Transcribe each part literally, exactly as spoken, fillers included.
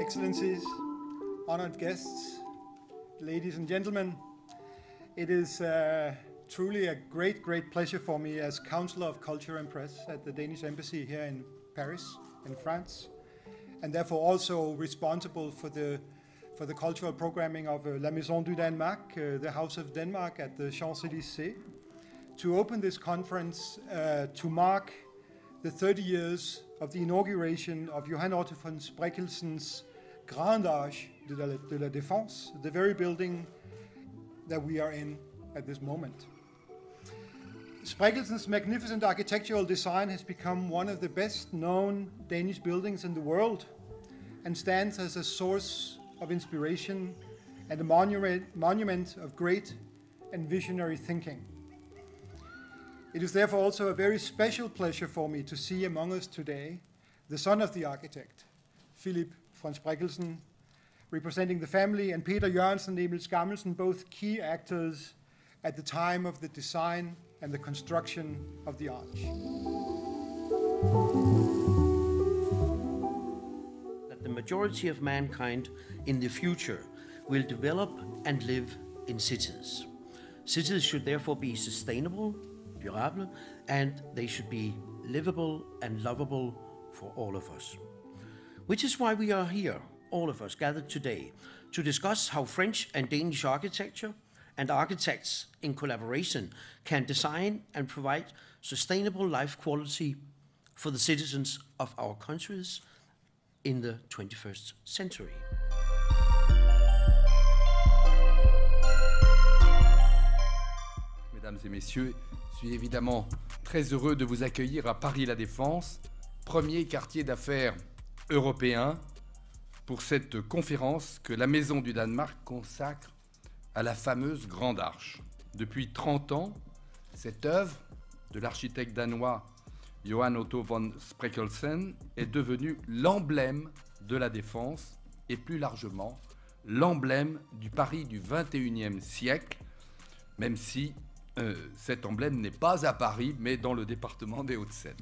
Excellencies, honored guests, ladies and gentlemen, it is uh, truly a great, great pleasure for me as Counselor of Culture and Press at the Danish Embassy here in Paris, in France, and therefore also responsible for the for the cultural programming of uh, La Maison du Danemark, uh, the House of Denmark at the Champs-Élysées, to open this conference uh, to mark the thirty years of the inauguration of Johan Otto von Spreckelsen's Grande Arche de la, de la Défense, the very building that we are in at this moment. Spreckelsen's magnificent architectural design has become one of the best known Danish buildings in the world and stands as a source of inspiration and a monument, monument of great and visionary thinking. It is therefore also a very special pleasure for me to see among us today the son of the architect, Philip von Spreckelsen, representing the family, and Peter Jørgensen and Emil Skammelsen, both key actors at the time of the design and the construction of the arch. That the majority of mankind in the future will develop and live in cities. Cities should therefore be sustainable, durable, and they should be livable and lovable for all of us. Which is why we are here, all of us gathered today, to discuss how French and Danish architecture and architects in collaboration can design and provide sustainable life quality for the citizens of our countries in the twenty-first century. Mesdames et messieurs, je suis évidemment très heureux de vous accueillir à Paris La Défense, premier quartier d'affaires européen, pour cette conférence que la Maison du Danemark consacre à la fameuse Grande Arche. Depuis trente ans, cette œuvre de l'architecte danois Johan Otto von Spreckelsen est devenue l'emblème de la Défense et plus largement l'emblème du Paris du vingt et unième siècle, même si euh, cet emblème n'est pas à Paris mais dans le département des Hauts-de-Seine.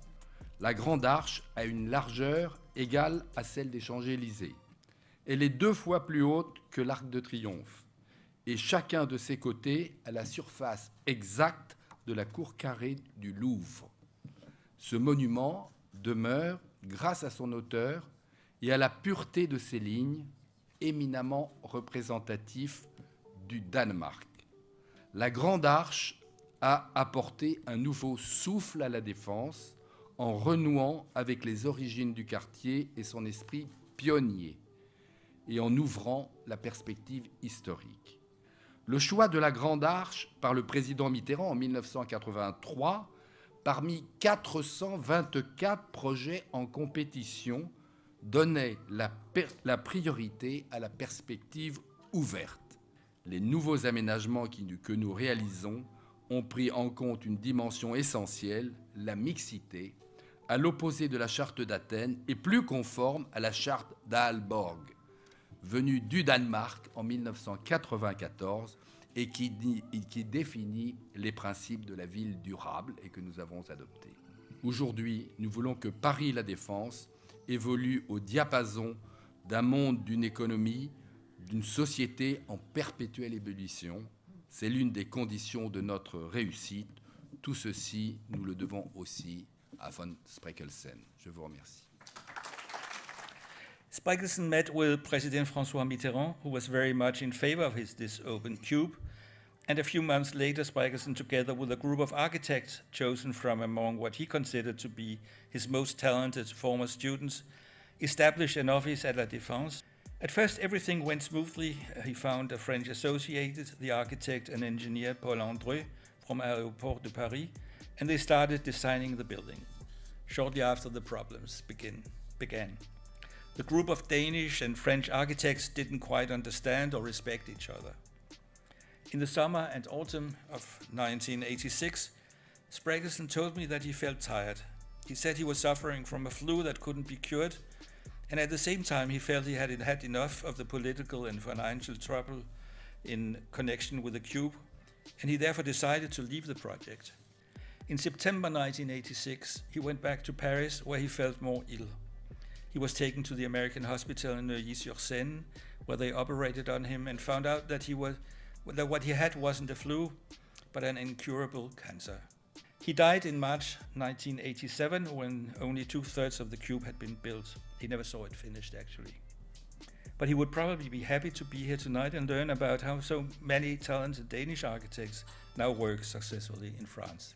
La Grande Arche a une largeur égale à celle des Champs-Élysées. Elle est deux fois plus haute que l'Arc de Triomphe et chacun de ses côtés a la surface exacte de la cour carrée du Louvre. Ce monument demeure, grâce à son auteur et à la pureté de ses lignes, éminemment représentatif du Danemark. La Grande Arche a apporté un nouveau souffle à la Défense en renouant avec les origines du quartier et son esprit pionnier, et en ouvrant la perspective historique. Le choix de la Grande Arche par le président Mitterrand en mille neuf cent quatre-vingt-trois, parmi quatre cent vingt-quatre projets en compétition, donnait la, la priorité à la perspective ouverte. Les nouveaux aménagements qui, que nous réalisons ont pris en compte une dimension essentielle, la mixité, à l'opposé de la charte d'Athènes et plus conforme à la charte d'Aalborg, venue du Danemark en mille neuf cent quatre-vingt-quatorze et qui, dit, et qui définit les principes de la ville durable et que nous avons adoptés. Aujourd'hui, nous voulons que Paris La Défense évolue au diapason d'un monde, d'une économie, d'une société en perpétuelle ébullition. C'est l'une des conditions de notre réussite. Tout ceci, nous le devons aussi à von Spreckelsen. Je vous remercie. Spreckelsen met with President François Mitterrand, who was very much in favor of his, this open cube. And a few months later, Spreckelsen, together with a group of architects chosen from among what he considered to be his most talented former students, established an office at La Défense. At first, everything went smoothly. He found a French associate, the architect and engineer Paul Andreu from Aéroport de Paris, and they started designing the building. Shortly after, the problems begin, began. The group of Danish and French architects didn't quite understand or respect each other. In the summer and autumn of nineteen eighty-six, Spreckelsen told me that he felt tired. He said he was suffering from a flu that couldn't be cured, and at the same time he felt he had had enough of the political and financial trouble in connection with the cube, and he therefore decided to leave the project. In September nineteen eighty-six, he went back to Paris, where he felt more ill. he was taken to the American hospital in Neuilly-sur-Seine, where they operated on him and found out that he was that what he had wasn't a flu, but an incurable cancer. He died in March nineteen eighty-seven, when only two-thirds of the cube had been built. He never saw it finished, actually. But he would probably be happy to be here tonight and learn about how so many talented Danish architects now work successfully in France.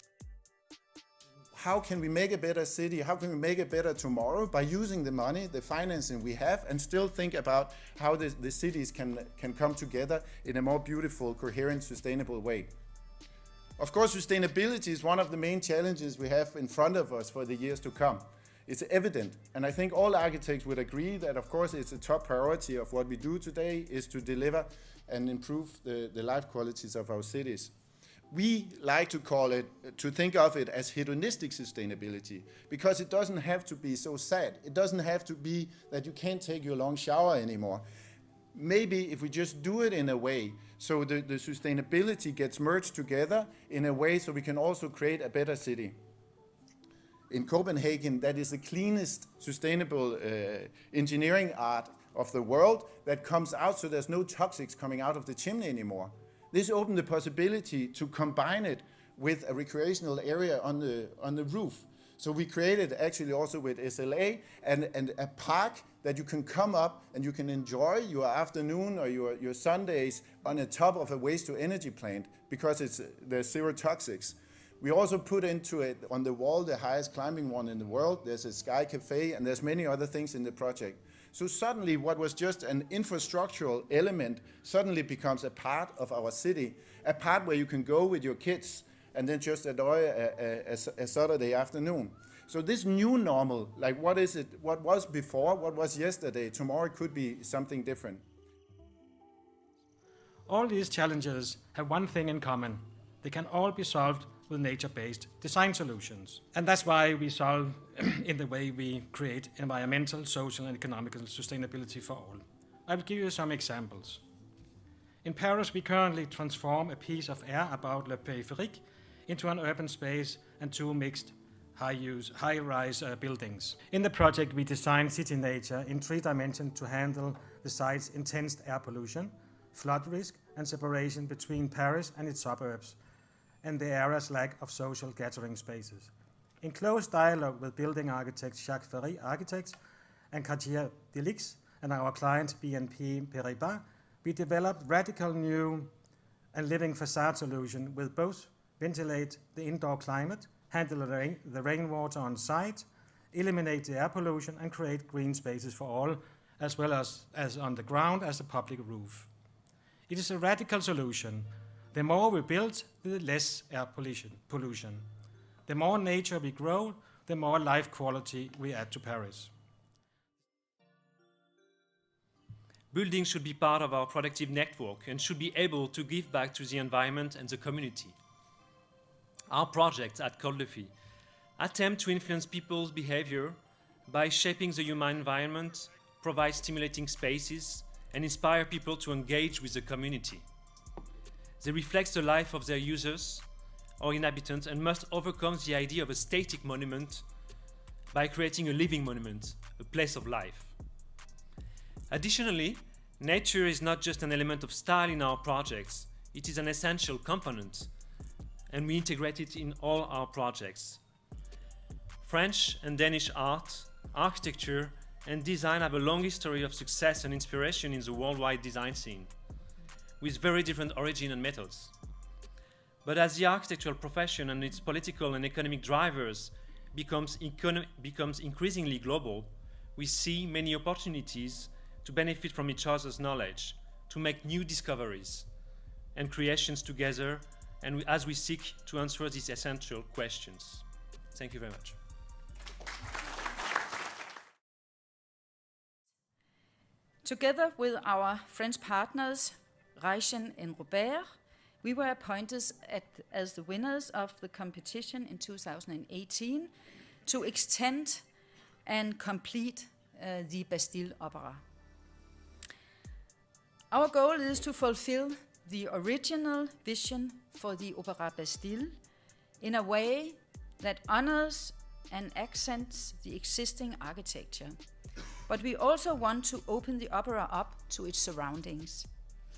How can we make a better city? How can we make it better tomorrow? By using the money, the financing we have, and still think about how the, the cities can, can come together in a more beautiful, coherent, sustainable way. Of course, sustainability is one of the main challenges we have in front of us for the years to come. It's evident, and I think all architects would agree that, of course, it's a top priority of what we do today is to deliver and improve the, the life qualities of our cities. We like to call it, to think of it as hedonistic sustainability, because it doesn't have to be so sad. It doesn't have to be that you can't take your long shower anymore. Maybe if we just do it in a way so the, the sustainability gets merged together in a way so we can also create a better city. In Copenhagen, that is the cleanest sustainable uh, engineering art of the world that comes out so there's no toxics coming out of the chimney anymore. This opened the possibility to combine it with a recreational area on the, on the roof. So we created actually also with S L A and, and a park that you can come up and you can enjoy your afternoon or your, your Sundays on the top of a waste to energy plant because it's, there's zero toxics. We also put into it on the wall the highest climbing one in the world. There's a sky cafe and there's many other things in the project. So suddenly what was just an infrastructural element suddenly becomes a part of our city, a part where you can go with your kids and then just enjoy a, a, a, a Saturday afternoon. So this new normal, like what is it, what was before, what was yesterday, tomorrow could be something different. All these challenges have one thing in common. They can all be solved with nature-based design solutions. And that's why we solve in the way we create environmental, social, and economical sustainability for all. I will give you some examples. In Paris, we currently transform a piece of air about Le Périphérique into an urban space and two mixed high-use, high-rise uh, buildings. In the project, we design city nature in three dimensions to handle the site's intense air pollution, flood risk, and separation between Paris and its suburbs, and the area's lack of social gathering spaces. In close dialogue with building architect Jacques Ferry Architects and Cartier Delix and our client B N P Paribas, we developed radical new and living facade solution with both ventilate the indoor climate, handle the, rain, the rainwater on site, eliminate the air pollution, and create green spaces for all, as well as, as on the ground as a public roof. It is a radical solution. The more we build, the less air pollution. pollution. The more nature we grow, the more life quality we add to Paris. Buildings should be part of our productive network and should be able to give back to the environment and the community. Our projects at Col de Fille attempt to influence people's behavior by shaping the human environment, provide stimulating spaces, and inspire people to engage with the community. They reflect the life of their users or inhabitants and must overcome the idea of a static monument by creating a living monument, a place of life. Additionally, nature is not just an element of style in our projects, it is an essential component, and we integrate it in all our projects. French and Danish art, architecture, and design have a long history of success and inspiration in the worldwide design scene, with very different origin and methods. But as the architectural profession and its political and economic drivers becomes, econo becomes increasingly global, we see many opportunities to benefit from each other's knowledge, to make new discoveries and creations together, and we, as we seek to answer these essential questions. Thank you very much. Together with our French partners, Reichen and Robert, we were appointed at, as the winners of the competition in two thousand eighteen to extend and complete uh, the Bastille Opera. Our goal is to fulfill the original vision for the Opera Bastille in a way that honors and accents the existing architecture. But we also want to open the opera up to its surroundings.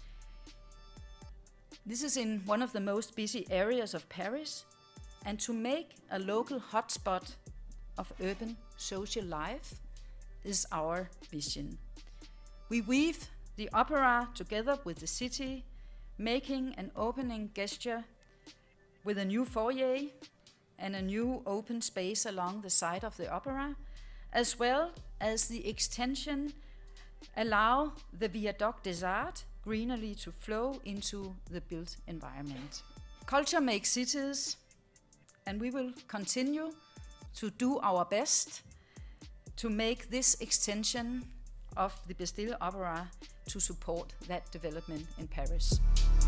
This is in one of the most busy areas of Paris, and to make a local hotspot of urban social life is our vision. We weave the opera together with the city, making an opening gesture with a new foyer and a new open space along the side of the opera, as well as the extension allow the Viaduct des Arts greenery to flow into the built environment. Culture makes cities, and we will continue to do our best to make this extension of the Bastille Opera to support that development in Paris.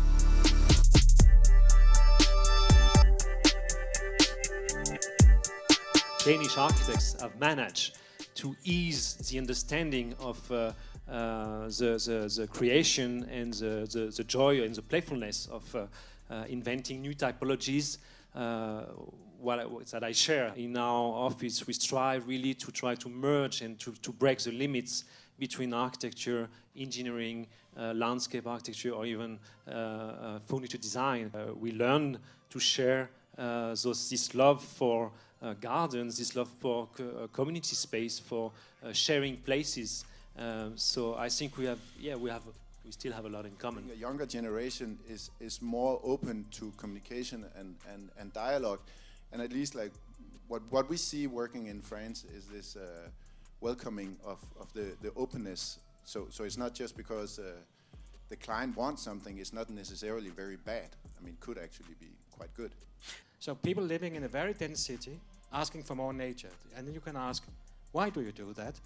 Danish architects have managed to ease the understanding of uh, uh, the, the, the creation and the, the, the joy and the playfulness of uh, uh, inventing new typologies. Uh, what I, that I share in our office, we strive really to try to merge and to, to break the limits between architecture, engineering, uh, landscape architecture, or even uh, uh, furniture design. Uh, we learn to share uh, those, this love for uh, gardens, this love for co uh, community space, for uh, sharing places. Um, so I think we have, yeah, we have, we still have a lot in common. The younger generation is is more open to communication and and, and dialogue, and at least like what what we see working in France is this. Uh, welcoming of, of the, the openness. So, so it's not just because uh, the client wants something, it's not necessarily very bad. I mean, could actually be quite good. So people living in a very dense city asking for more nature. And then you can ask, why do you do that?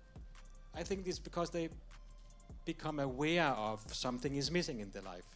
I think it's because they become aware of something is missing in their life.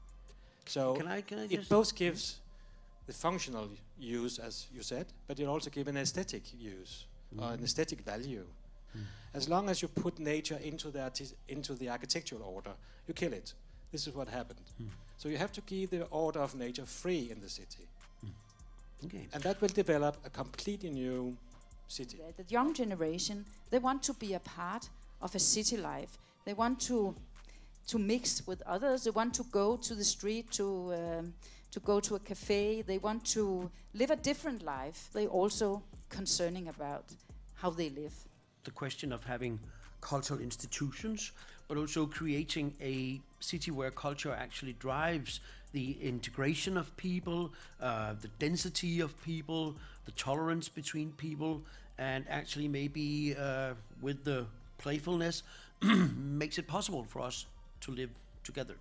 So can I, can I it both gives the functional use, as you said, but it also gives an aesthetic use. Or an aesthetic value. Mm. As long as you put nature into the, into the architectural order, you kill it. This is what happened. Mm. So you have to keep the order of nature free in the city. Mm. Okay. And that will develop a completely new city. The young generation, they want to be a part of a city life. They want to, to mix with others. They want to go to the street, to, um, to go to a cafe. They want to live a different life. They also concerning about how they live. The question of having cultural institutions, but also creating a city where culture actually drives the integration of people, uh, the density of people, the tolerance between people, and actually maybe uh, with the playfulness makes it possible for us to live together.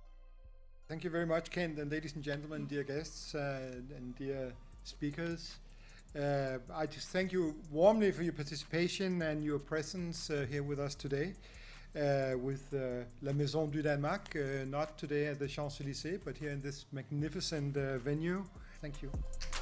Thank you very much, Kent, and ladies and gentlemen, dear guests uh, and dear speakers. Uh, I just thank you warmly for your participation and your presence uh, here with us today uh, with uh, La Maison du Danemark, uh, not today at the Champs-Élysées, but here in this magnificent uh, venue. Thank you.